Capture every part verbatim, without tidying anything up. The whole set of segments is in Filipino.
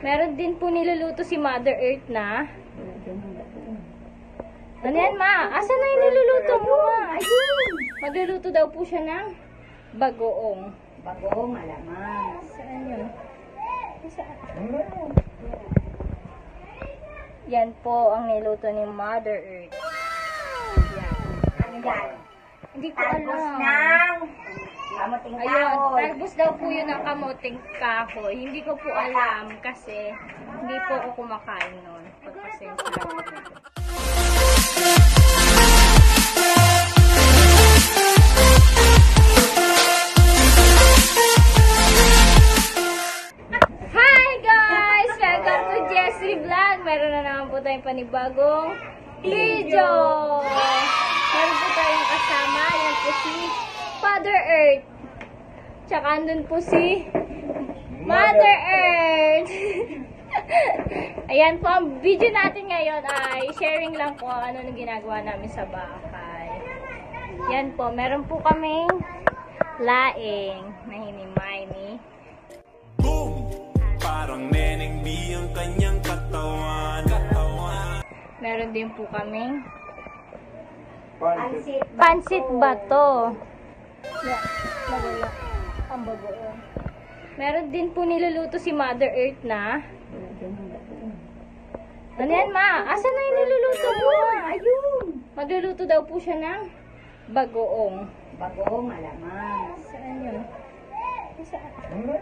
Meron din po niluluto si Mother Earth na. Ano yan, ma? Asa na yung niluluto mo, ma? Ayun! Magluluto daw po siya ng bagoong. Bagoong alamas. Saan yun? Saan? Yan po ang niluto ni Mother Earth. Yan. Ano yan? Hindi ko Talbos alam. ng kamuting Ayun, kahoy. talbos daw po yun ng kamuting kahoy. Hindi ko po alam kasi hindi po ako kumakain nun. Pagpasensya ako. Hi guys! Welcome to Jessie Vlog. Meron na naman po tayong panibagong video. Meron po tayong kasama. Yan po si Father Earth. Tsaka andun po si Mother Earth. Ayan po, ang video natin ngayon ay sharing lang po ano nung ginagawa namin sa bahay. Yan po, meron po kaming laing na hinimay ni Boom! Parang Neneng B ang kanyang katawan. katawan. meron din po kaming Pansit. pansit bato. Yeah, nawala. Ang bagoong. Meron din po niluluto si Mother Earth na. Ano yan, ma? Asa na yung niluluto mo? Ayun! Magluluto daw po siya ng bagoong. Bagoong alamas. Saan yun? Saan?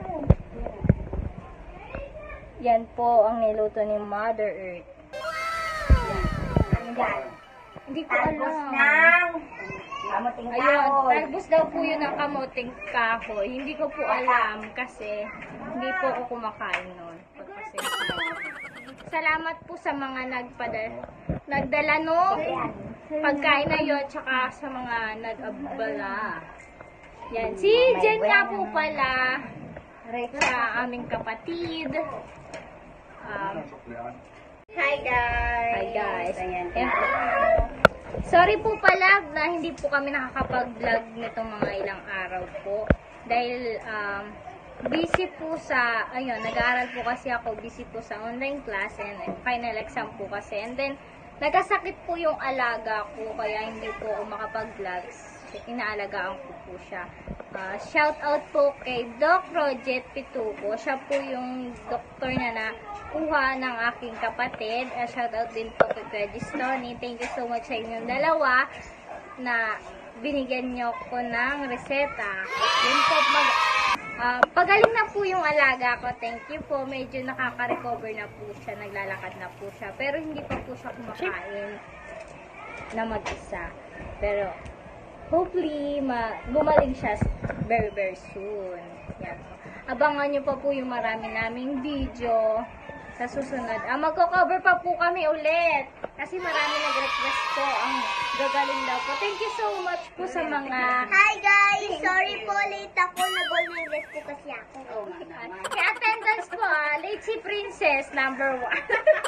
Yan po ang niluto ni Mother Earth. Ano yan? Hindi ko Talbos alam. ng kamuting Ayun, kahoy. talbos daw po yun ng kamuting kahoy. Hindi ko po alam kasi hindi po ako kumakain nun. Pagpasensya ako. Salamat po sa mga nagpadala, nagdala no pagkain na yun, tsaka sa mga nag-abala. Yan, si Jen nga po pala, sa aming kapatid. Um, Hi guys! Hi guys. Ayan. Ayan po. Sorry po pala na hindi po kami nakakapag-vlog nitong mga ilang araw po. Dahil um, busy po sa, ayun, nag-aaral po kasi ako, busy po sa online class and final exam po kasi. And then, nagkasakit po yung alaga ko kaya hindi po ako makapag-vlogs. Inaalagaan ko po siya. Uh, shout out po kay Doc Roget Pituco. Siya po yung doktor na na kuha ng aking kapatid. Uh, shout out din po kay Kuya Tony. Thank you so much sa inyong dalawa na binigyan nyo ko ng reseta. Yun po, mag, uh, pagaling na po yung alaga ko. Thank you po. Medyo nakaka-recover na po siya. Naglalakad na po siya. Pero hindi pa po siya kumakain na mag-isa. Pero hopefully, ma gumaling siya very, very soon. Yan po. Abangan nyo pa po yung marami naming video sa susunod. Ah, magko-cover pa po kami ulit. Kasi marami nag-request po ang gagaling daw po. Thank you so much po sa mga... Hi guys! Sorry po, late ako. Nag-online dress po kasi ako. Kay attendance po ah, late si Princess, number one.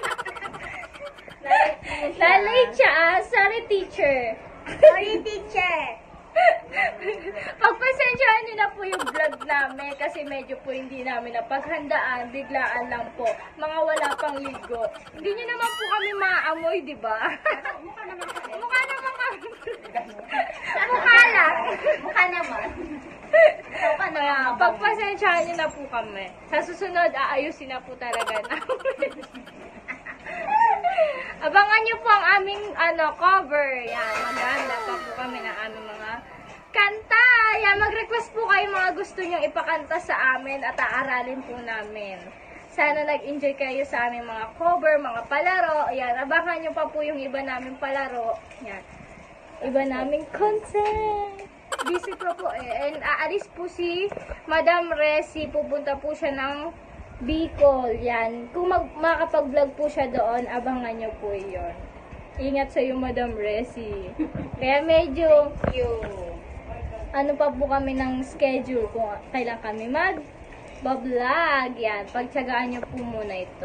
Na-late siya ah, sorry teacher. Sorry, teacher! Pagpasensyahan nyo na po yung vlog namin kasi medyo po hindi namin napaghandaan, biglaan lang po. Mga wala pang ligo. Hindi nyo naman po kami maamoy, di ba? Mukha naman kami. Mukha naman kami. Mukha lang. Mukha naman. Kaya, pagpasensyahan nyo na po kami. Sa susunod, aayusin na po talaga namin. Abangan nyo po ang aming ano, cover. Yan, maganda pa po kami ng aming mga kanta. Yan, mag-request po kayo mga gusto nyo ipakanta sa amin at aaralin po namin. Sana nag-enjoy kayo sa aming mga cover, mga palaro. Yan, abangan nyo pa po yung iba naming palaro. Yan, iba naming content. Busy pa po eh. And aalis po si Madam Resi. Pupunta po siya ng Bicol, yan. Kung mag makapag-vlog po siya doon, abangan nyo po yun. Ingat sa iyo, Madam Resi. Kaya medyo, ano pa po kami ng schedule kung kailan kami mag-vlog. Yan, pagtsagaan nyo po muna ito.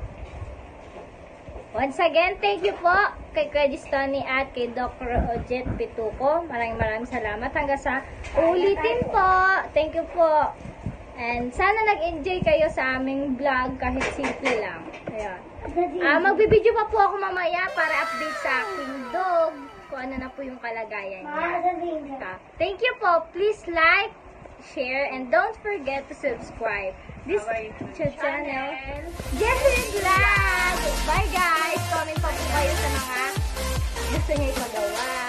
Once again, thank you po kay Kuya Tony at kay Doctor Roget Pituco. Maraming maraming salamat. Hanggang sa ulitin po. Thank you po. And sana nag-enjoy kayo sa aming vlog kahit simple lang. Ayan. Ah, magbibideo pa po ako mamaya para update sa aking dog kung ano na po yung kalagayan niya. Ah, thank you po. Please like, share, and don't forget to subscribe this YouTube channel, Jessie Vlog. Bye guys! Comment pa po kayo sa mga gusto niyo ipagawa.